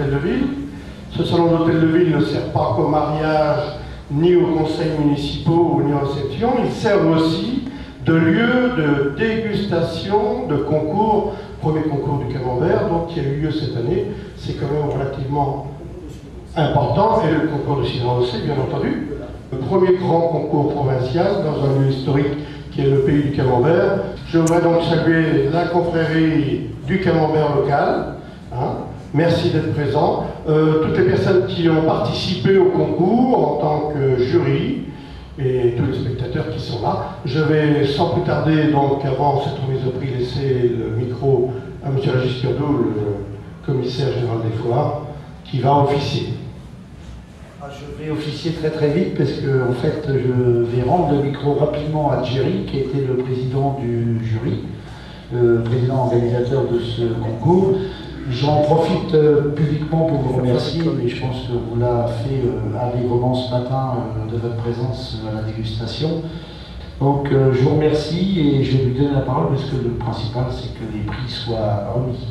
d'hôtel de ville. Ce salon d'hôtel de ville ne sert pas qu'au mariage, ni aux conseils municipaux, ou ni aux réceptions. Il sert aussi de lieu de dégustation de concours, premier concours du camembert, donc qui a eu lieu cette année. C'est quand même relativement important, et le concours de cidre aussi, bien entendu. Le premier grand concours provincial dans un lieu historique qui est le pays du camembert. Je voudrais donc saluer la confrérie du camembert local. Merci d'être présent. Toutes les personnes qui ont participé au concours en tant que jury, et tous les spectateurs qui sont là. Je vais sans plus tarder, donc avant cette remise de prix, laisser le micro à M. Régis Turdeau, le commissaire général des foires, qui va officier. Je vais officier très très vite parce que en fait je vais rendre le micro rapidement à Thierry, qui était le président du jury, le président organisateur de ce concours. J'en profite publiquement pour vous remercier, mais je pense que vous l'avez fait allègrement ce matin de votre présence à la dégustation. Donc je vous remercie et je vais lui donner la parole parce que le principal c'est que les prix soient remis.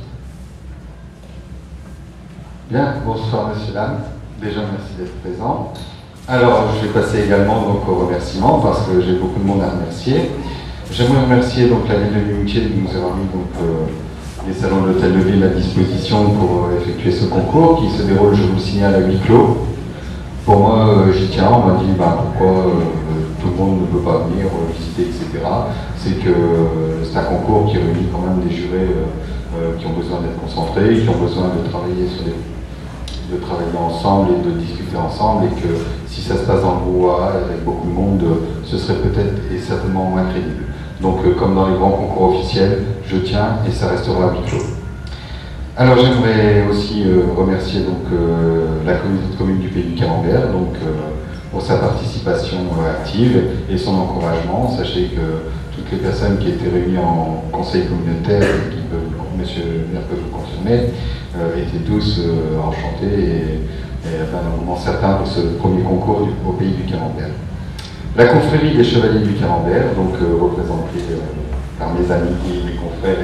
Bien, bonsoir messieurs, dames. Déjà merci d'être présent. Alors je vais passer également donc aux remerciements parce que j'ai beaucoup de monde à remercier. J'aimerais remercier donc la ville de Vimoutiers de nous avoir mis donc les salons de l'hôtel de ville à disposition pour effectuer ce concours qui se déroule, je vous le signale, à huis clos. Pour moi, j'y tiens, on m'a dit pourquoi tout le monde ne peut pas venir visiter, etc. C'est que c'est un concours qui réunit quand même des jurés qui ont besoin d'être concentrés, qui ont besoin de travailler ensemble et de discuter ensemble, et que si ça se passe dans le brouhaha avec beaucoup de monde, ce serait peut-être et certainement moins crédible. Donc comme dans les grands concours officiels, je tiens et ça restera à huis clos. Alors j'aimerais aussi remercier donc, la communauté de communes du Pays du Camembert donc, pour sa participation active et son encouragement. Sachez que toutes les personnes qui étaient réunies en conseil communautaire, et qui peuvent, monsieur le maire peut vous confirmer, étaient tous enchantés et vraiment certains pour ce premier concours au Pays du Camembert. La confrérie des Chevaliers du Camembert, donc représentée par mes amis, mes confrères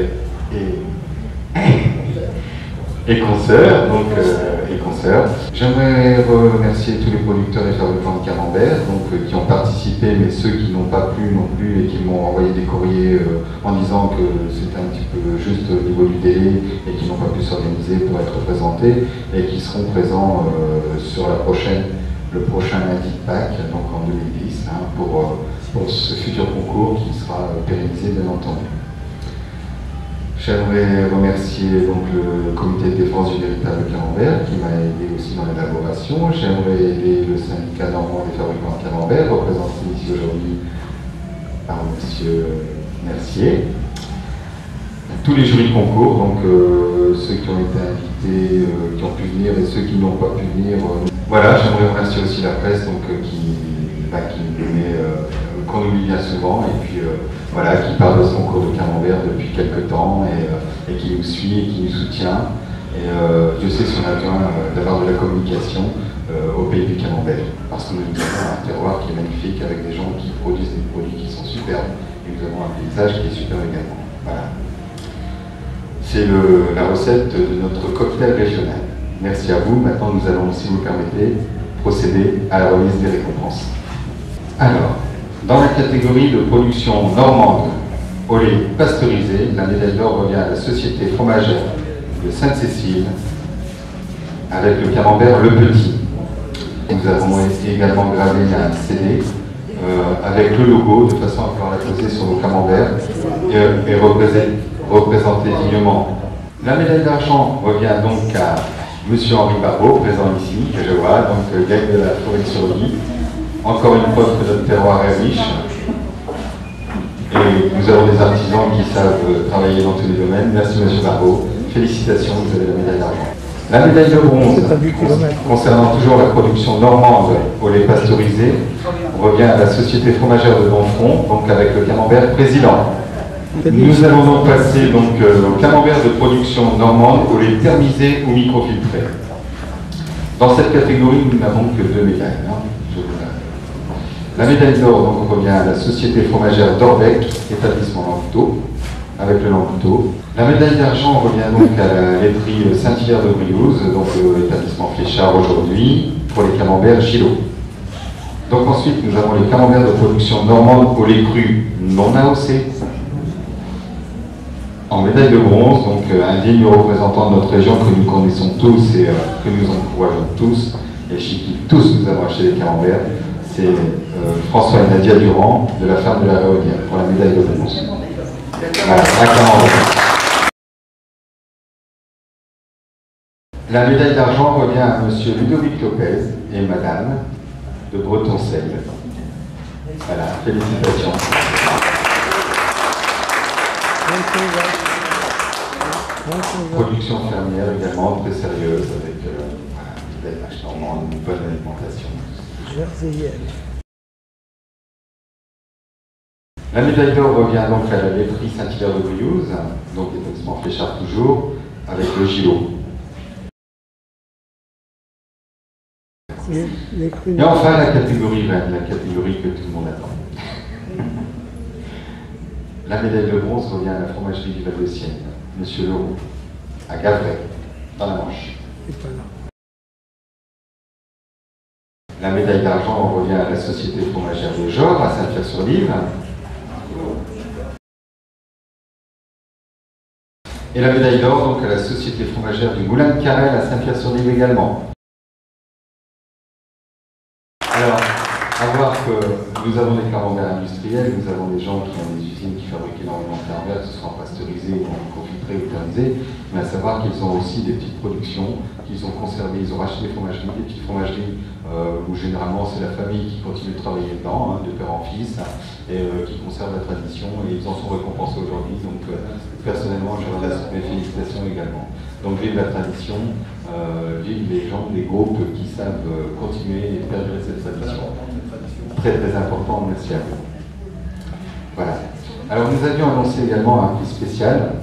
et consoeurs, J'aimerais remercier tous les producteurs et fabricants de camembert, qui ont participé, mais ceux qui n'ont pas pu non plus et qui m'ont envoyé des courriers en disant que c'était un petit peu juste au niveau du délai et qui n'ont pas pu s'organiser pour être représentés et qui seront présents sur le prochain lundi de Pâques, donc en 2010, pour ce futur concours qui sera pérennisé bien entendu. J'aimerais remercier donc, le comité de défense du véritable camembert qui m'a aidé aussi dans l'élaboration. J'aimerais aider le syndicat normand des fabricants de camembert, représenté ici aujourd'hui par M. Mercier. Tous les jurys de concours, donc ceux qui ont été invités, qui ont pu venir et ceux qui n'ont pas pu venir. Voilà, j'aimerais remercier aussi la presse donc, qu'on oublie bien souvent et puis voilà, qui parle de ce concours de camembert depuis quelques temps et qui nous suit et qui nous soutient. Et je sais si on a besoin d'avoir de la communication au Pays du Camembert, parce que nous avons un terroir qui est magnifique avec des gens qui produisent des produits qui sont superbes et nous avons un paysage qui est superbe également. Voilà. C'est la recette de notre cocktail régional. Merci à vous. Maintenant, nous allons, si vous le permettez, procéder à la remise des récompenses. Alors, dans la catégorie de production normande au lait pasteurisé, la médaille d'or revient à la société fromagère de Sainte-Cécile avec le camembert Le Petit. Nous avons également gravé un CD avec le logo de façon à pouvoir la poser sur nos camemberts et représenter dignement. La médaille d'argent revient donc à M. Henri Barbeau, présent ici, que je vois, donc gagne de la Forêt-sur-Vie. Encore une preuve que notre terroir est riche. Et nous avons des artisans qui savent travailler dans tous les domaines. Merci M. Barbeau. Félicitations, vous avez la médaille d'argent. La médaille de bronze, concernant toujours la production normande au lait pasteurisé, revient à la société fromagère de Donfront, donc avec le camembert Président. Nous allons donc passer au camembert de production normande au lait thermisé ou microfiltré. Dans cette catégorie, nous n'avons que 2 médailles. La médaille d'or revient à la société fromagère d'Orbec, établissement Languedoc, avec le Languedoc. La médaille d'argent revient donc à la laiterie Saint-Hilaire de Briouze, donc l'établissement Fléchard aujourd'hui, pour les camemberts Gillot. Donc ensuite, nous avons les camemberts de production normande au lait cru non AOC. En médaille de bronze, donc un digne représentant de notre région que nous connaissons tous et que nous encourageons tous, et chez qui tous nous avons acheté des camemberts, c'est François et Nadia Durand de la ferme de la Réaudière pour la médaille de bronze. Voilà, un camembert. La médaille d'argent revient à monsieur Ludovic Lopez et madame de Breton-Selle. Voilà, félicitations. Production fermière également, très sérieuse, avec des vaches normandes, une bonne alimentation. La médaille d'or revient donc à la laiterie Saint-Hilaire de Briouze, donc l'établissement Fléchard toujours, avec le Gillot. Et enfin la catégorie reine, la catégorie que tout le monde attend. La médaille de bronze revient à la fromagerie du Val-de-Sienne, Monsieur Leroux, à Gavray, dans la Manche. La médaille d'argent revient à la société fromagère de Jor, à Saint-Pierre-sur-Live. Et la médaille d'or, donc, à la société fromagère du Moulin de Carrel, à Saint-Pierre-sur-Live également. Alors, à voir que nous avons des camemberts industriels, nous avons des gens qui ont des usines qui fabriquent énormément de camemberts, que ce soit pasteurisés ou confiltrés ou thermisés, mais à savoir qu'ils ont aussi des petites productions qu'ils ont conservées, ils ont racheté des fromageries, où généralement c'est la famille qui continue de travailler dedans, de père en fils, et qui conserve la tradition, et ils en sont récompensés aujourd'hui. Donc personnellement, je leur laisse mes félicitations également. Donc vive la tradition, vive les gens, les groupes qui savent continuer et perdurer cette tradition. Très très important, merci à vous. Voilà. Alors nous avions annoncé également un prix spécial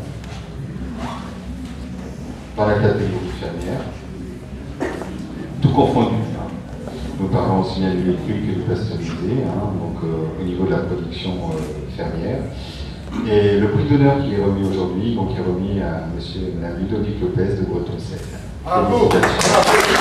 dans la catégorie fermière, tout confondu. Nous parlons aussi bien du lait cru que du pasteurisé, donc au niveau de la production fermière. Et le prix d'honneur qui est remis aujourd'hui, donc est remis à monsieur et madame Ludovic Lopez de Breton-Selle. Félicitations.